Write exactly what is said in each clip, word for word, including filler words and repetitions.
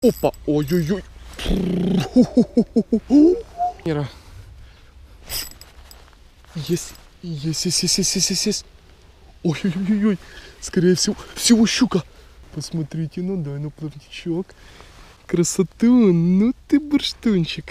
Опа, ой-ой-ой. Есть, есть, есть, есть, есть, есть, есть. Ой-ой-ой-ой. Скорее всего, всего щука. Посмотрите, ну дай, ну плавничок. Красоту, ну ты бурштунчик.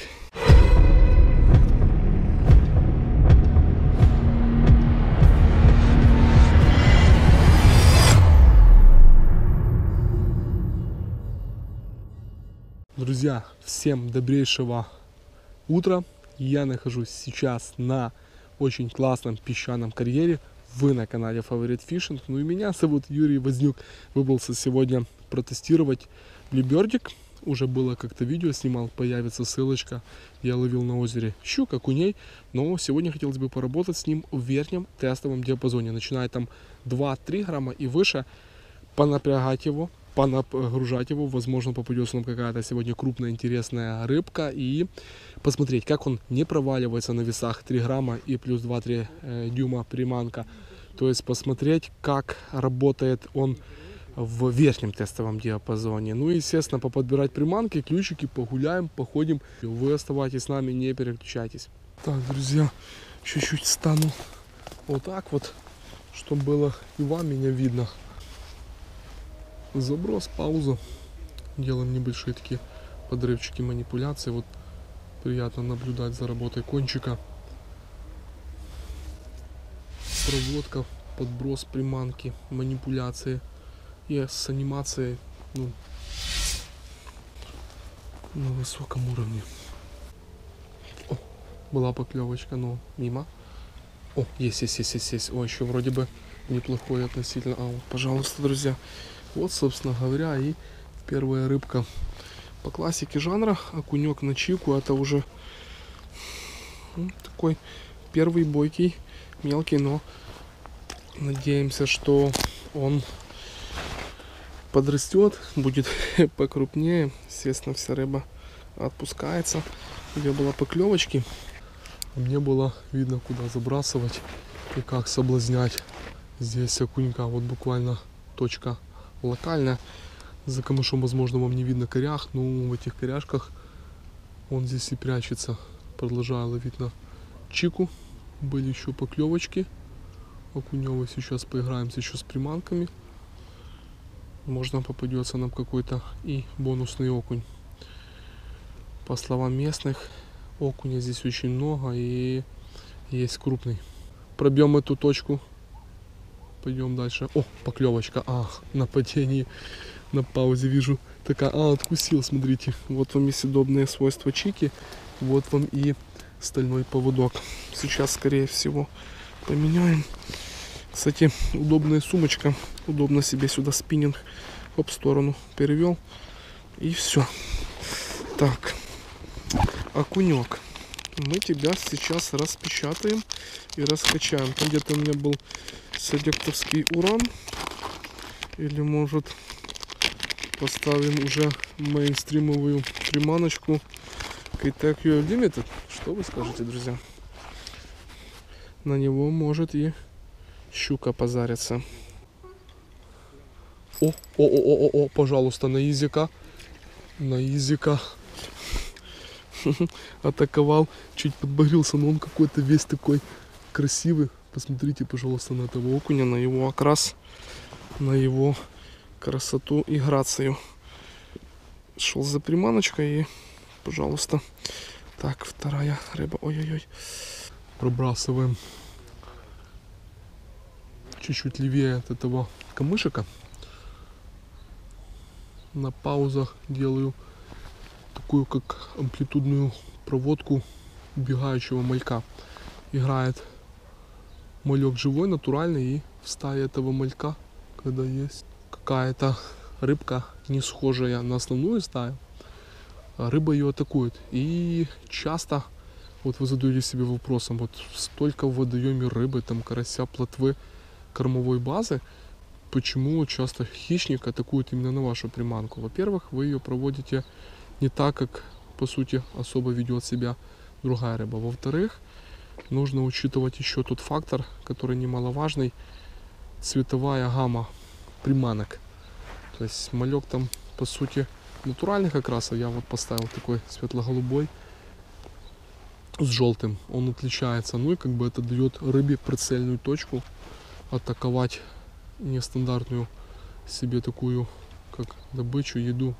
Друзья, всем добрейшего утра. Я нахожусь сейчас на очень классном песчаном карьере. Вы на канале Favorite Fishing. Ну и меня зовут Юрий Вознюк. Выбрался сегодня протестировать блюбердик. Уже было как-то видео снимал, появится ссылочка. Я ловил на озере щук, окуней. Но сегодня хотелось бы поработать с ним в верхнем тестовом диапазоне. Начиная там два-три грамма и выше. Понапрягать его, понагружать его. Возможно, попадется нам какая-то сегодня крупная интересная рыбка. И посмотреть, как он не проваливается на весах три грамма и плюс два-три э, дюйма приманка. То есть посмотреть, как работает он в верхнем тестовом диапазоне. Ну и, естественно, поподбирать приманки, ключики, погуляем, походим. Вы оставайтесь с нами, не переключайтесь. Так, друзья, чуть-чуть стану вот так вот, чтобы было и вам меня видно. Заброс, пауза. Делаем небольшие такие подрывчики, манипуляции. Вот приятно наблюдать за работой кончика. Проводка, подброс приманки, манипуляции. И с анимацией, ну, на высоком уровне. О, была поклевочка, но мимо. О, есть, есть, есть, есть, есть. О, еще вроде бы неплохой относительно. А, вот, пожалуйста, друзья. Вот, собственно говоря, и первая рыбка по классике жанра. Окунек на чику. Это уже ну, такой первый бойкий, мелкий, но надеемся, что он подрастет, будет покрупнее. Естественно, вся рыба отпускается. Где была поклевочки. Мне было видно, куда забрасывать и как соблазнять здесь окунька. Вот буквально точка локальная. За камышом, возможно, вам не видно корях, но в этих коряшках он здесь и прячется. Продолжаю ловить на чику. Были еще поклевочки окуневые. Сейчас поиграемся еще с приманками. Можно попадется нам какой-то и бонусный окунь. По словам местных, окуня здесь очень много и есть крупный. Пробьем эту точку. Пойдем дальше. О, поклевочка. А, на падении, на паузе вижу. Такая, а, откусил, смотрите. Вот вам и съедобные свойства чики. Вот вам и стальной поводок. Сейчас, скорее всего, поменяем. Кстати, удобная сумочка. Удобно себе сюда спиннинг. Оп, в сторону перевел. И все. Так. Окунек. Мы тебя сейчас распечатаем и раскачаем. Там где-то у меня был садектовский уран. Или может поставим уже мейнстримовую приманочку Keitech ю эл Limited. Что вы скажете, друзья? На него может и щука позарится. О, о, о, о, о, о, пожалуйста, на изика. На изика. Атаковал, чуть подборился, но он какой-то весь такой красивый. Посмотрите, пожалуйста, на этого окуня, на его окрас, на его красоту и грацию. Шел за приманочкой и, пожалуйста. Так, вторая рыба. Ой-ой-ой. Пробрасываем чуть-чуть левее от этого камышика. На паузах делаю такую как амплитудную проводку убегающего малька. Играет мальок живой, натуральный, и в стае этого малька, когда есть какая-то рыбка, не схожая на основную стаю, рыба ее атакует. И часто, вот вы задаете себе вопросом, вот столько в водоеме рыбы, там карася, плотвы, кормовой базы, почему часто хищник атакует именно на вашу приманку? Во-первых, вы ее проводите не так, как по сути особо ведет себя другая рыба. Во-вторых, нужно учитывать еще тот фактор, который немаловажный, цветовая гамма приманок. То есть малек там по сути натуральных окрасов. Я вот поставил такой светло-голубой с желтым. Он отличается. Ну и как бы это дает рыбе прицельную точку атаковать нестандартную себе такую, как добычу, еду.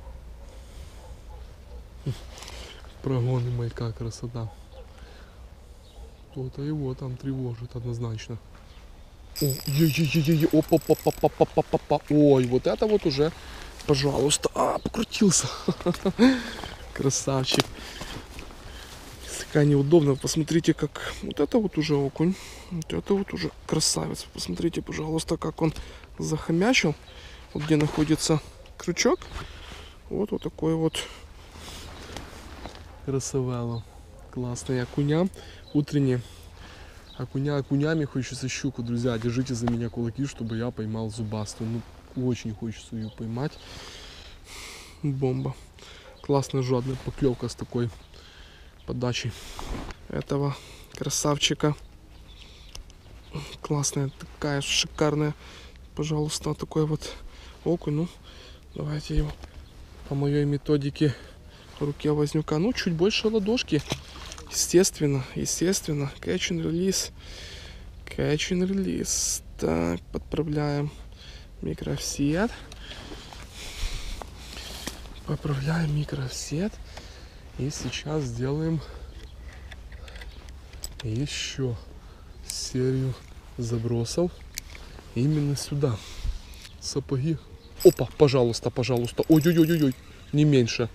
Прогоны малька, красота. Кто-то его там тревожит однозначно. О, е-е-е-е, опа-па-па-па-па-па-па. Ой, вот это вот уже, пожалуйста. А, покрутился. Красавчик. Такая неудобно. Посмотрите, как... Вот это вот уже окунь. Вот это вот уже красавец. Посмотрите, пожалуйста, как он захомячил. Вот где находится крючок. Вот вот такой вот красавелло. Классные окуня. Утренние. Окуня окунями хочется щуку, друзья. Держите за меня кулаки, чтобы я поймал зубастую. Ну, очень хочется ее поймать. Бомба. Классная жадная поклевка с такой подачей этого красавчика. Классная, такая шикарная. Пожалуйста, такой вот окунь. Ну, давайте его по моей методике в руке вознюка. Ну, чуть больше ладошки. Естественно, естественно. Catch and release. Catch and release. Так, подправляем микроофсет. Поправляем микроофсет. И сейчас сделаем еще серию забросов именно сюда. Сапоги. Опа, пожалуйста, пожалуйста. Ой-ой-ой-ой, не меньше.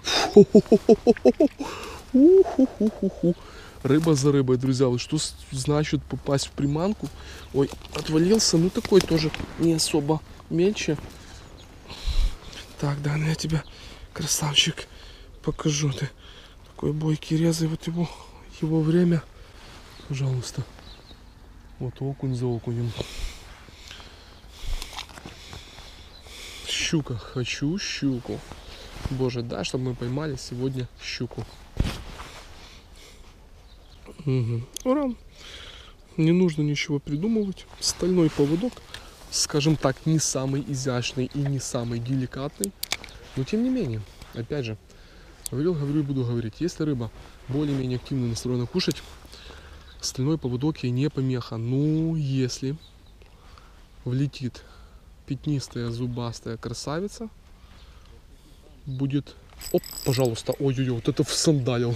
У-ху-ху-ху-ху. Рыба за рыбой, друзья. Вот что значит попасть в приманку? Ой, отвалился. Ну, такой тоже не особо мельче. Так, да, я тебя, красавчик, покажу. Ты такой бойкий, резай вот его, его время. Пожалуйста. Вот окунь за окунем. Щука. Хочу щуку. Боже, да, чтобы мы поймали сегодня щуку. Угу. Ура! Не нужно ничего придумывать. Стальной поводок, скажем так, не самый изящный и не самый деликатный. Но тем не менее, опять же, говорил, говорю и буду говорить. Если рыба более-менее активно настроена кушать, стальной поводок ей не помеха. Ну, если влетит пятнистая зубастая красавица, будет... Оп, пожалуйста, ой-ой-ой, вот это всандалил.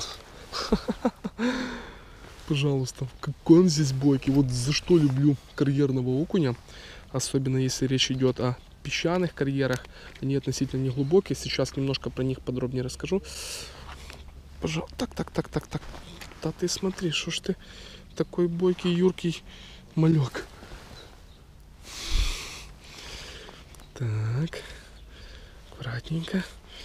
Пожалуйста, какой он здесь бойкий. Вот за что люблю карьерного окуня, особенно если речь идет о песчаных карьерах. Они относительно неглубокие. Сейчас немножко про них подробнее расскажу. Пожалуйста, так, так, так, так, так. Да ты смотри, что ж ты такой бойкий, юркий малек. Так, аккуратненько.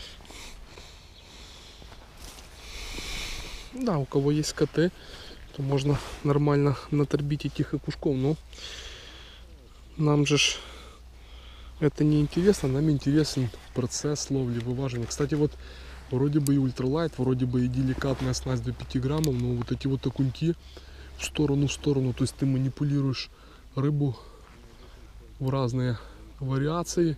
Да, у кого есть коты, то можно нормально наторбить этих окушков, но нам же ж это не интересно, нам интересен процесс ловли, вываживания. Кстати, вот вроде бы и ультралайт, вроде бы и деликатная снасть до пяти граммов, но вот эти вот окуньки в сторону в сторону, то есть ты манипулируешь рыбу в разные вариации,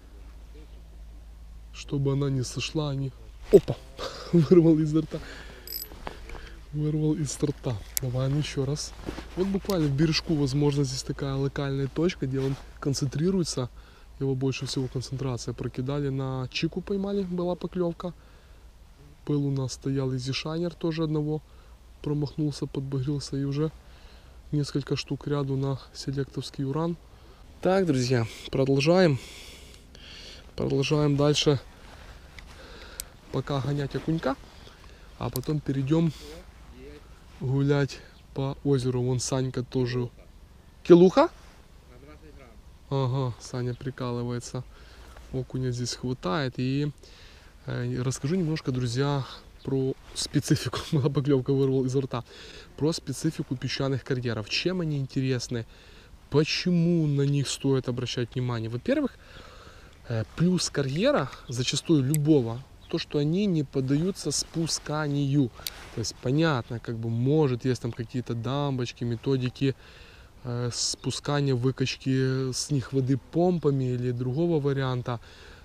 чтобы она не сошла, они... Опа! Вырвал из рта. Вырвал из рта. Давай ну еще раз. Вот буквально в бережку, возможно, здесь такая локальная точка, где он концентрируется. Его больше всего концентрация. Прокидали на чику, поймали, была поклевка. Был у нас стоял и зишайнер тоже одного. Промахнулся, подбагрился и уже несколько штук ряду на селектовский уран. Так, друзья, продолжаем. Продолжаем дальше пока гонять окунька. А потом перейдем гулять по озеру. Вон Санька тоже. Килуха? Ага, Саня прикалывается. Окуня здесь хватает. И э, расскажу немножко, друзья, про специфику. Была поклевка, вырвал из рта. Про специфику песчаных карьеров. Чем они интересны? Почему на них стоит обращать внимание? Во-первых, э, плюс карьера, зачастую любого, то, что они не поддаются спусканию. То есть понятно, как бы может есть там какие-то дамбочки, методики э, спускания, выкачки с них воды помпами или другого варианта.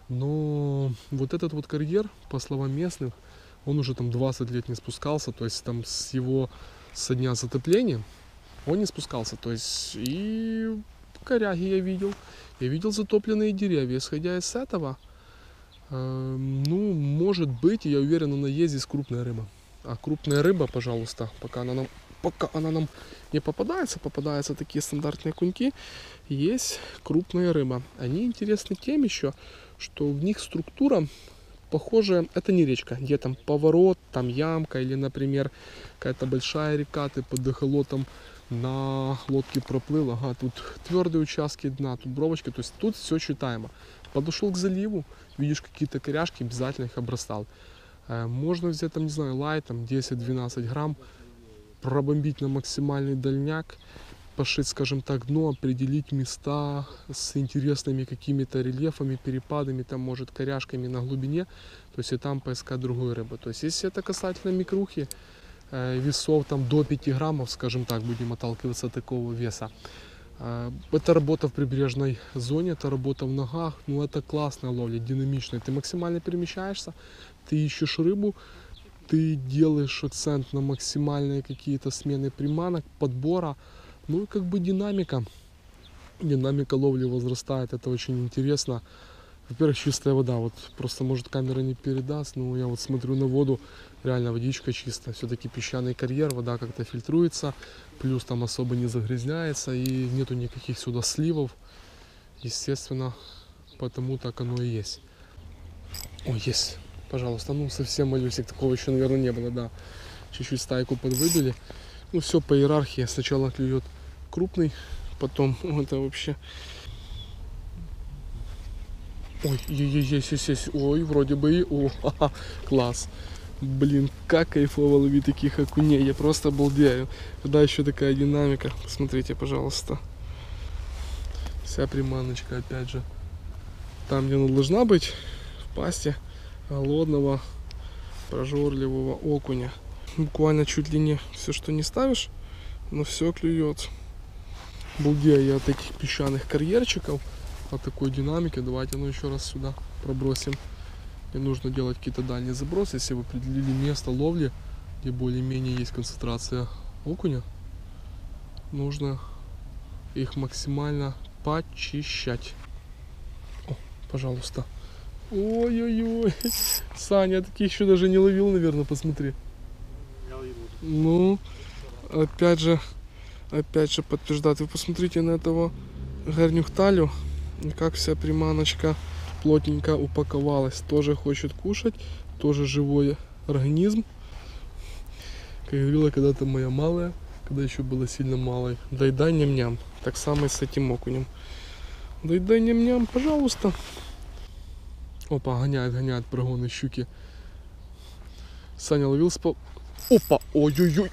Но вот этот вот карьер, по словам местных, он уже там двадцать лет не спускался, то есть там с его со дня затопления он не спускался, то есть и коряги я видел, я видел затопленные деревья, исходя из этого, э, ну, может быть, я уверен, на наезде есть крупная рыба. А крупная рыба, пожалуйста, пока она нам, пока она нам не попадается, попадаются такие стандартные окуньки, есть крупная рыба. Они интересны тем еще, что в них структура похожая, это не речка, где там поворот, там ямка, или, например, какая-то большая река, ты под эхолотом на лодке проплыл, ага, тут твердые участки дна, тут бровочка, то есть тут все читаемо. Подошел к заливу, видишь какие-то коряшки, обязательно их обрастал. Можно взять, там, не знаю, лайт, там десять-двенадцать грамм, пробомбить на максимальный дальняк, пошить, скажем так, дно, определить места с интересными какими-то рельефами, перепадами, там, может, коряшками на глубине, то есть и там поискать другую рыбу. То есть если это касательно микрухи, э, весов там до пяти граммов, скажем так, будем отталкиваться от такого веса, э, это работа в прибрежной зоне, это работа в ногах, ну это классная ловля, динамичная, ты максимально перемещаешься, ты ищешь рыбу, ты делаешь акцент на максимальные какие-то смены приманок, подбора. Ну и как бы динамика, динамика ловли возрастает, это очень интересно. Во-первых, чистая вода, вот просто может камера не передаст, но я вот смотрю на воду, реально водичка чистая. Все-таки песчаный карьер, вода как-то фильтруется, плюс там особо не загрязняется и нету никаких сюда сливов. Естественно, потому так оно и есть. Ой, есть, пожалуйста, ну совсем малюсик, такого еще, наверное, не было, да. Чуть-чуть стайку подвыдали. Ну все по иерархии, сначала клюет крупный, потом это вообще... Ой, есть, есть, есть, ой, вроде бы и... О, ха-ха, класс. Блин, как кайфово ловить таких окуней, я просто обалдею. Когда еще такая динамика, посмотрите, пожалуйста. Вся приманочка, опять же, там, где она должна быть, в пасти голодного, прожорливого окуня. Буквально чуть ли не все, что не ставишь, но все клюет. Балдею я от таких песчаных карьерчиков, от такой динамики. Давайте ну еще раз сюда пробросим. И нужно делать какие-то дальние забросы, если вы определили место ловли, где более-менее есть концентрация окуня. Нужно их максимально почищать. О, пожалуйста. Ой-ой-ой. Саня, я таких еще даже не ловил, наверное, посмотри. Ну, опять же, опять же подтверждает. Вы посмотрите на этого горнюхталю, как вся приманочка плотненько упаковалась. Тоже хочет кушать, тоже живой организм. Как говорила когда-то моя малая, когда еще была сильно малой. Дай-дай ням-ням. Так само и с этим окунем. Дай-дай ням-ням, пожалуйста. Опа, гоняет, гоняет прогоны щуки. Саня ловил спал. Опа, ой-ой-ой.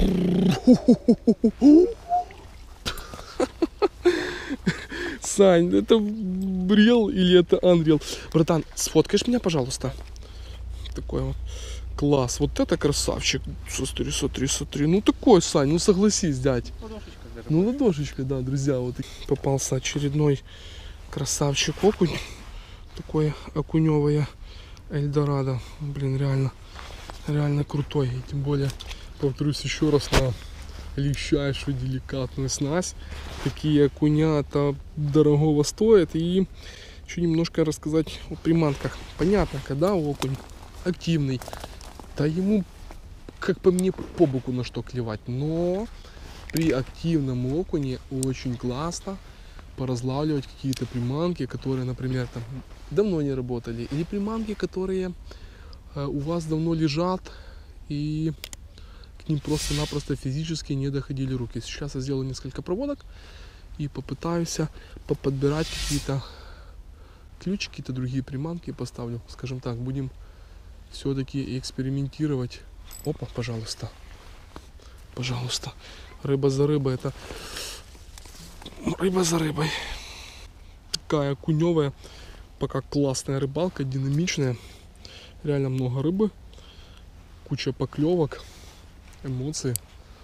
Сань, это брел или это Unreal? Братан, сфоткаешь меня, пожалуйста? Такой вот класс. Вот это красавчик. Смотри, смотри, смотри. Ну такой, Сань, ну согласись, дядь. Ну ладошечка, да, друзья. Вот попался очередной красавчик окунь. Такое окуневое Эльдорадо. Блин, реально, реально крутой. И тем более, повторюсь еще раз, на легчайшую деликатную снасть. Такие окуня-то дорогого стоят. И еще немножко рассказать о приманках. Понятно, когда окунь активный, да ему, как по мне, по боку на что клевать. Но при активном окуне очень классно поразлавливать какие-то приманки, которые, например, там давно не работали, или приманки, которые э, у вас давно лежат и к ним просто-напросто физически не доходили руки. Сейчас я сделаю несколько проводок и попытаюсь поподбирать какие-то ключики, какие-то другие приманки поставлю. Скажем так, будем все-таки экспериментировать. Опа, пожалуйста, пожалуйста, рыба за рыбой, это рыба за рыбой. Такая окуневая, пока классная рыбалка, динамичная. Реально много рыбы, куча поклевок, эмоций.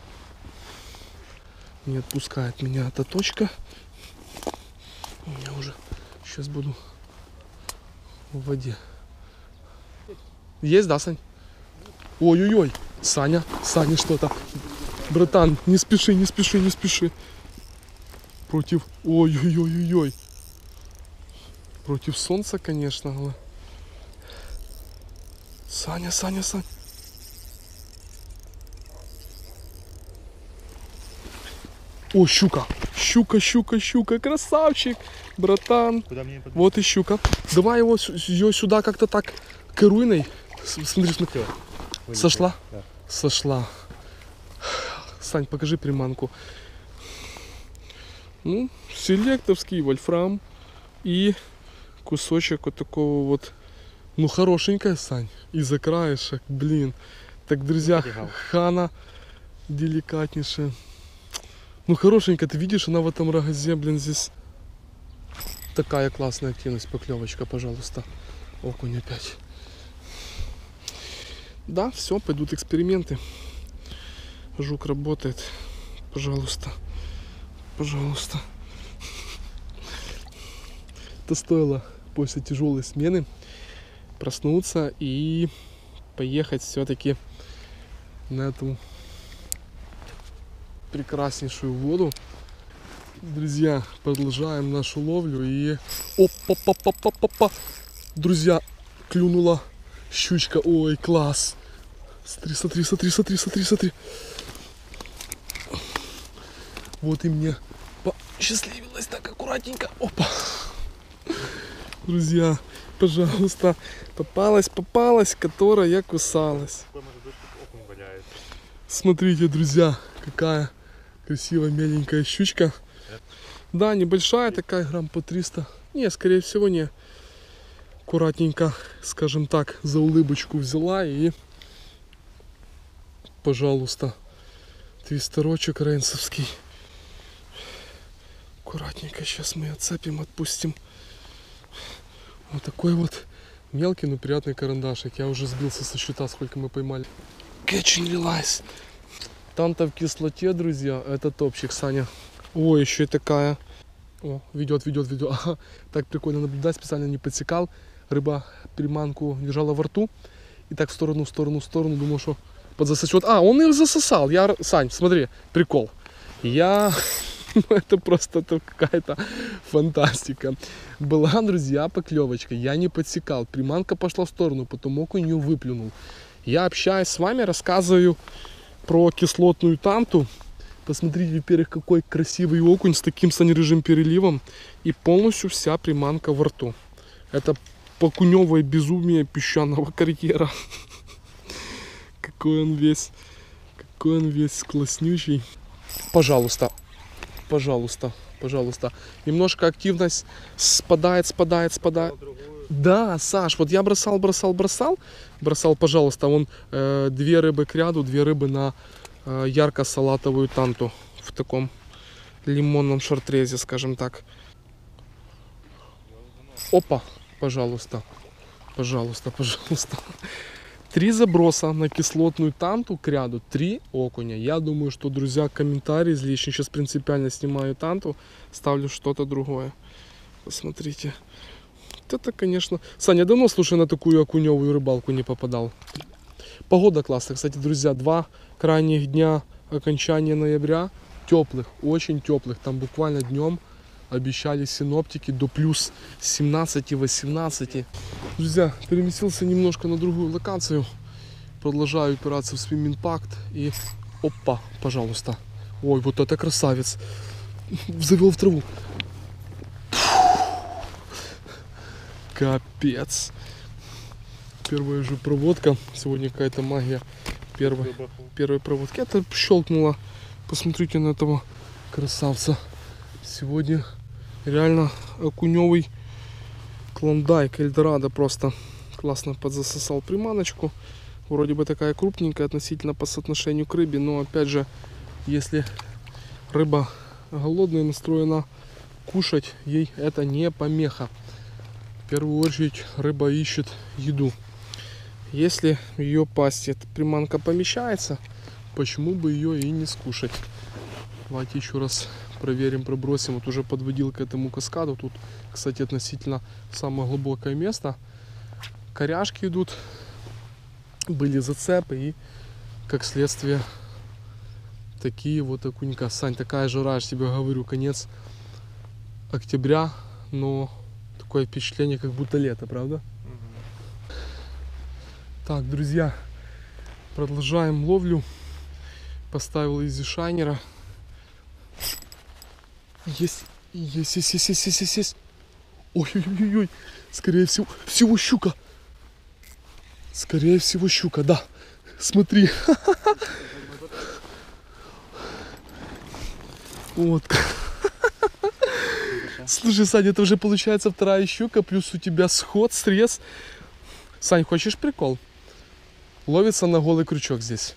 Не отпускает меня эта точка. Я уже сейчас буду в воде. Есть, да, Сань? Ой-ой-ой. Саня, Саня что-то. Братан, не спеши, не спеши, не спеши. Против... Ой-ой-ой-ой-ой. Против солнца, конечно. Но... Саня, Саня, Саня. О, щука. Щука, щука, щука. Красавчик. Братан. Куда мне подбить? Вот и щука. Давай его, ее сюда как-то так керуйной. Смотри, смотри. Сошла? Да. Сошла. Сань, покажи приманку. Ну, селектовский вольфрам и кусочек вот такого вот, ну, хорошенькая, Сань, из-за краешек, блин. Так, друзья, хана деликатнейшая. Ну, хорошенькая, ты видишь, она в этом рогазе, блин, здесь такая классная активность, поклевочка, пожалуйста. Окунь опять. Да, все, пойдут эксперименты. Жук работает. Пожалуйста. Пожалуйста. Это стоило после тяжелой смены проснуться и поехать все-таки на эту прекраснейшую воду. Друзья, продолжаем нашу ловлю и... Опа-па-па-па-па-па! Друзья, клюнула щучка. Ой, класс! Смотри, смотри, смотри, смотри, смотри, смотри. Вот и мне посчастливилось так аккуратненько. Опа! Друзья, пожалуйста, попалась, попалась, которая кусалась. Смотрите, друзья, какая красивая меленькая щучка. Да, небольшая такая, грамм по триста. Не, скорее всего, не. Аккуратненько, скажем так, за улыбочку взяла и, пожалуйста, твистерочек рейнсовский. Аккуратненько, сейчас мы отцепим, отпустим. Вот такой вот мелкий, но приятный карандашик. Я уже сбился со счета, сколько мы поймали. Catch and release. Танта в кислоте, друзья, это топчик, Саня. О, еще и такая. О, ведет, ведет, ведет. Ага, так прикольно наблюдать, специально не подсекал. Рыба приманку держала во рту. И так в сторону, в сторону, в сторону. Думал, что подзасосет. А, он ее засосал. Я... Сань, смотри, прикол. Я... Это просто какая-то фантастика. Была, друзья, поклевочка. Я не подсекал. Приманка пошла в сторону, потом окунь ее выплюнул. Я общаюсь с вами, рассказываю про кислотную танту. Посмотрите, во-первых, какой красивый окунь с таким санерыжим переливом. И полностью вся приманка во рту. Это окуневое безумие песчаного карьера. Какой он весь, какой он весь класснючий. Пожалуйста, пожалуйста, пожалуйста. Немножко активность спадает, спадает, спадает. Да, Саш, вот я бросал, бросал, бросал. Бросал, пожалуйста, вон э, две рыбы к ряду, две рыбы на э, ярко-салатовую танту. В таком лимонном шортрезе, скажем так. Опа, пожалуйста, пожалуйста, пожалуйста. Три заброса на кислотную танту к ряду, три окуня. Я думаю, что, друзья, комментарий излишний. Сейчас принципиально снимаю танту, ставлю что-то другое. Посмотрите. Вот это, конечно... Саня, давно, слушай, на такую окуневую рыбалку не попадал. Погода классная. Кстати, друзья, два крайних дня окончания ноября. Теплых, очень теплых. Там буквально днем обещали синоптики до плюс семнадцати-восемнадцати. Друзья, переместился немножко на другую локацию. Продолжаю упираться в Swim Impact. И опа, пожалуйста. Ой, вот это красавец. Завел в траву. Капец. Первая же проводка. Сегодня какая-то магия первой, первой проводки. Это щелкнуло. Посмотрите на этого красавца. Сегодня реально окуневый клондайк, Эльдорадо. Просто классно подзасосал приманочку. Вроде бы такая крупненькая относительно по соотношению к рыбе. Но опять же, если рыба голодная, настроена кушать, ей это не помеха. В первую очередь рыба ищет еду. Если в ее пасти эта приманка помещается, почему бы ее и не скушать? Давайте еще раз проверим, пробросим. Вот уже подводил к этому каскаду. Тут, кстати, относительно самое глубокое место. коряшки идут, были зацепы и, как следствие, такие вот окунька. Сань, такая жара, я тебе говорю, конец октября, но такое впечатление, как будто лето, правда? Угу. Так, друзья, продолжаем ловлю. Поставил изи шайнера. Есть, есть, есть, есть, есть, есть, есть. Ой-ой-ой-ой, скорее всего, всего щука. Скорее всего щука, да. Смотри. Вот. Слушай, Сань, это уже получается вторая щука, плюс у тебя сход, срез. Сань, хочешь прикол? Ловится на голый крючок здесь.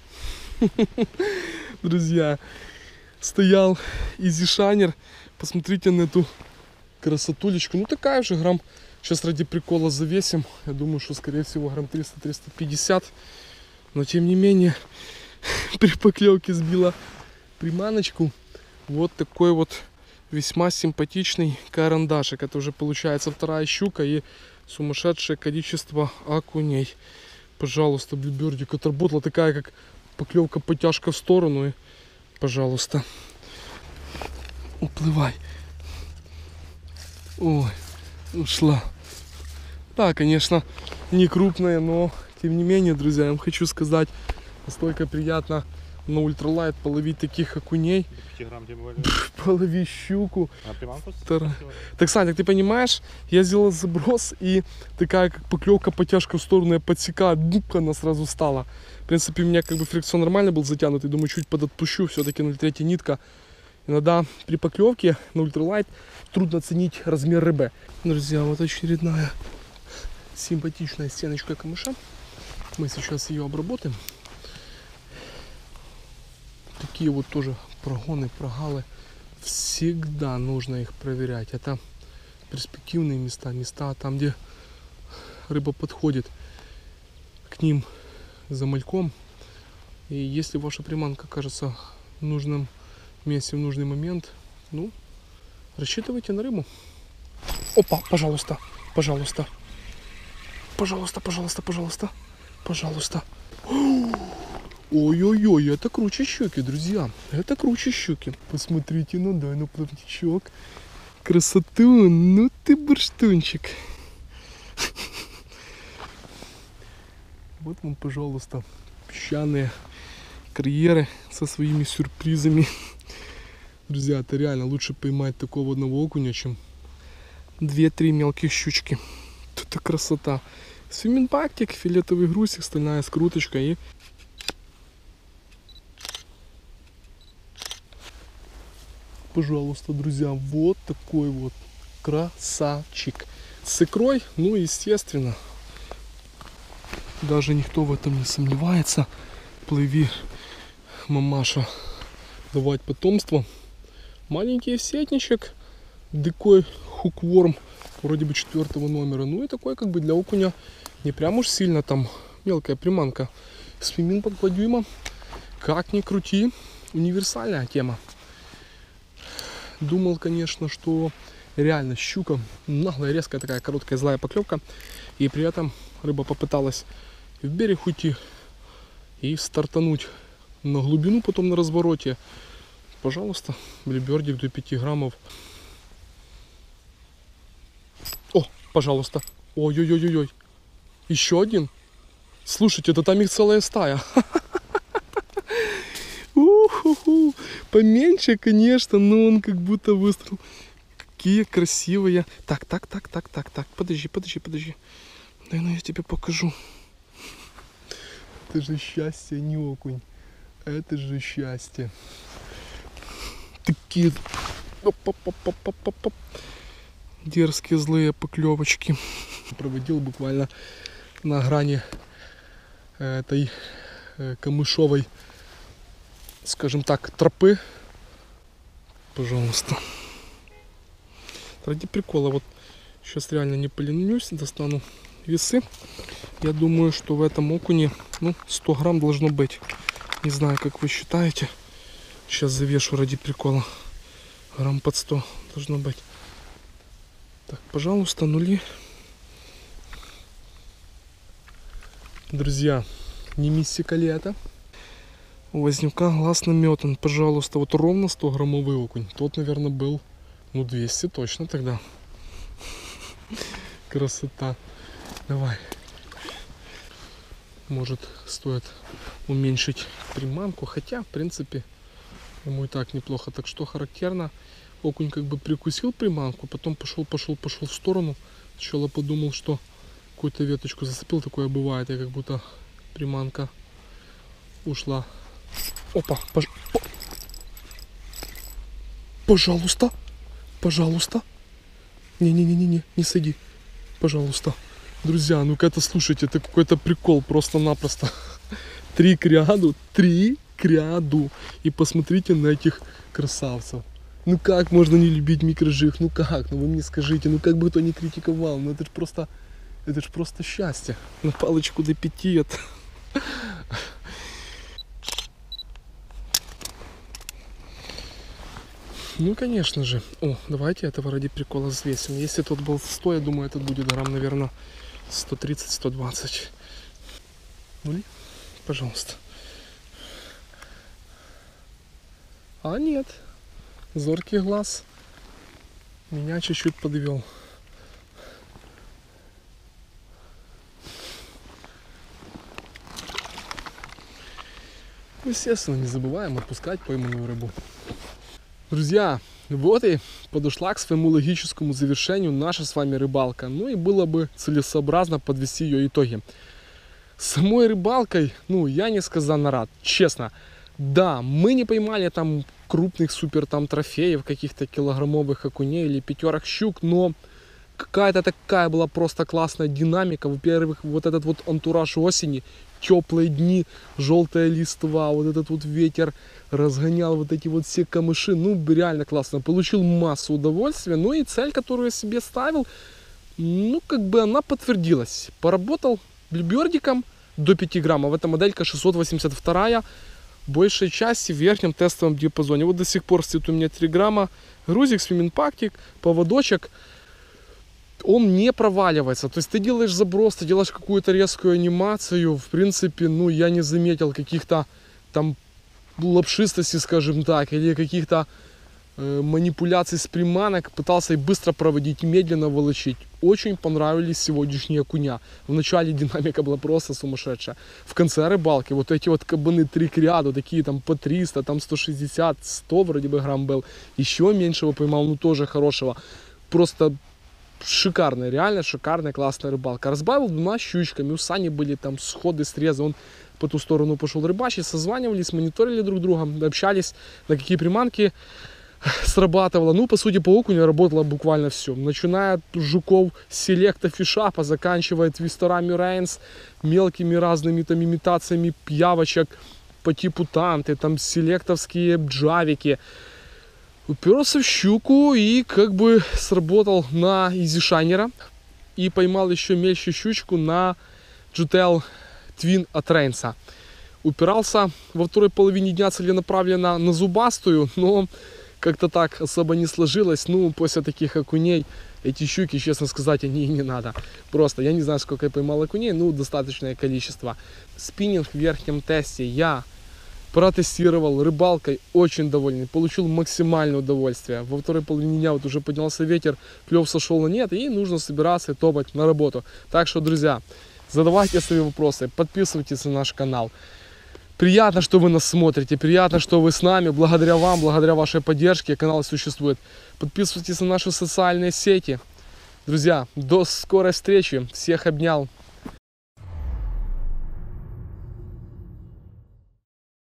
Друзья, стоял изи-шайнер. Посмотрите на эту красотулечку. Ну такая же, грамм. Сейчас ради прикола завесим. Я думаю, что скорее всего грамм триста — триста пятьдесят. Но тем не менее, при поклевке сбила приманочку. Вот такой вот весьма симпатичный карандашик. Это уже получается вторая щука и сумасшедшее количество окуней. Пожалуйста, блюбердик отработала такая, как поклевка потяжка в сторону. И, пожалуйста, уплывай. Ой, ушла. Да, конечно, не крупная, но тем не менее, друзья, я вам хочу сказать, настолько приятно на ультралайт половить таких окуней. Половить щуку. Тар... Так, Саня, ты понимаешь, я сделал заброс, и такая как поклевка потяжка в сторону, я подсекаю, дубка она сразу стала. В принципе, у меня как бы фрикцион нормально был затянут, и думаю, чуть подотпущу, все-таки ноль три нитка. Иногда при поклевке на ультралайт трудно оценить размер рыбы. Друзья, вот очередная симпатичная стеночка камыша. Мы сейчас ее обработаем. Такие вот тоже прогоны, прогалы. Всегда нужно их проверять. Это перспективные места, места там, где рыба подходит к ним за мальком. И если ваша приманка кажется в нужном месте в нужный момент, ну, рассчитывайте на рыбу. Опа, пожалуйста, пожалуйста. Пожалуйста, пожалуйста, пожалуйста. Пожалуйста. Ой-ой-ой, это круче щуки, друзья. Это круче щуки. Посмотрите, ну дай на плавничок. Красоту, ну ты бурштунчик. Вот вам, пожалуйста, песчаные карьеры со своими сюрпризами. Друзья, это реально лучше поймать такого одного окуня, чем две-три мелких щучки. Это красота. Свимминг-бактик, фиолетовый грузик, стальная скруточка и... Пожалуйста, друзья, вот такой вот красавчик. С икрой, ну, естественно. Даже никто в этом не сомневается. Плыви, мамаша, давать потомство. Маленький сетничек, дикой хукворм, вроде бы четвертого номера. Ну и такой как бы для окуня не прям уж сильно там мелкая приманка. Свимминг под два дюйма. Как ни крути, универсальная тема. Думал, конечно, что реально щука, наглая, резкая такая короткая злая поклевка. И при этом рыба попыталась в берег уйти и стартануть на глубину, потом на развороте. Пожалуйста, блюбердик до пяти граммов. О, пожалуйста. Ой-ой-ой-ой. Еще один. Слушайте, да там их целая стая. У-ху-ху. Поменьше, конечно, но он как будто выстрел. Какие красивые. Так, так, так, так, так, так. Подожди, подожди, подожди. Дай, ну я тебе покажу. Это же счастье, не окунь. Это же счастье. Такие оп-оп-оп-оп-оп-оп. Дерзкие злые поклевочки. Проводил буквально на грани этой камышовой, скажем так, тропы. Пожалуйста. Ради прикола, вот сейчас реально не поленюсь, достану весы. Я думаю, что в этом окуне, ну, сто грамм должно быть. Не знаю, как вы считаете. Сейчас завешу ради прикола. Грамм под сто должно быть. Так, пожалуйста, нули. Друзья, не мистика лета. У Вознюка глаз наметан. Пожалуйста, вот ровно сто граммовый окунь. Тот, наверное, был, ну, двести точно тогда. Красота. Давай. Может, стоит уменьшить приманку. Хотя, в принципе, ему и так неплохо. Так что характерно. Окунь как бы прикусил приманку, потом пошел, пошел, пошел в сторону. Сначала подумал, что какую-то веточку зацепил. Такое бывает. И как будто приманка ушла. Опа, пож... Пожалуйста, пожалуйста. Не-не-не-не, не сади. Пожалуйста. Друзья, ну-ка это слушайте, это какой-то прикол просто-напросто. Три к ряду, три к ряду. И посмотрите на этих красавцев. Ну как можно не любить микрожиг? Ну как? Ну вы мне скажите, ну как бы кто ни критиковал, ну это же просто, это же просто счастье. На палочку до пяти это... Ну, конечно же. О, давайте этого ради прикола взвесим. Если тот был сто, я думаю, этот будет грамм, наверное, сто тридцать — сто двадцать. Ну, пожалуйста. А нет. Зоркий глаз меня чуть-чуть подвел. Естественно, не забываем отпускать пойманную рыбу. Друзья, вот и подошла к своему логическому завершению наша с вами рыбалка. Ну и было бы целесообразно подвести ее итоги. С самой рыбалкой, ну, я несказанно рад, честно. Да, мы не поймали там крупных супер там трофеев, каких-то килограммовых окуней или пятерок щук, но какая-то такая была просто классная динамика. Во-первых, вот этот вот антураж осени, теплые дни, желтая листва, вот этот вот ветер разгонял вот эти вот все камыши. Ну, реально классно. Получил массу удовольствия. Ну и цель, которую я себе ставил, ну, как бы она подтвердилась. Поработал блюбердиком до пяти граммов. Это моделька шестьсот восемьдесят два. Большей части в верхнем тестовом диапазоне. Вот до сих пор стоит у меня три грамма. Грузик, свимминг-пактик, поводочек. Он не проваливается. То есть ты делаешь заброс, ты делаешь какую-то резкую анимацию. В принципе, ну, я не заметил каких-то там лапшистостей, скажем так, или каких-то э, манипуляций с приманок. Пытался и быстро проводить, и медленно волочить. Очень понравились сегодняшние окуня. В начале динамика была просто сумасшедшая. В конце рыбалки вот эти вот кабаны три к ряду, такие там по триста, там сто шестьдесят, сто вроде бы грамм был. Еще меньшего поймал, ну тоже хорошего. Просто шикарная, реально шикарная, классная рыбалка. Разбавил двумя щучками, у Сани были там сходы, срезы, он по ту сторону пошел рыбачить, созванивались, мониторили друг друга, общались, на какие приманки срабатывало. Ну, по сути, по окуню работало буквально все. Начиная от жуков селекта фишапа, заканчивая твистерами Рейнс, мелкими разными там имитациями пьявочек по типу танты, там селектовские джавики. Уперся в щуку и как бы сработал на изишайнера. И поймал еще мельче щучку на джи ти эл Twin от Рейнса. Упирался во второй половине дня целенаправленно на зубастую, но как-то так особо не сложилось. Ну, после таких окуней эти щуки, честно сказать, они и не надо. Просто, я не знаю, сколько я поймал окуней, ну, достаточное количество. Спиннинг в верхнем тесте я протестировал, рыбалкой очень довольный, получил максимальное удовольствие. Во второй половине дня вот уже поднялся ветер, клев сошел на нет, и нужно собираться и топать на работу. Так что, друзья, задавайте свои вопросы, подписывайтесь на наш канал. Приятно, что вы нас смотрите, приятно, что вы с нами. Благодаря вам, благодаря вашей поддержке канал существует. Подписывайтесь на наши социальные сети. Друзья, до скорой встречи. Всех обнял.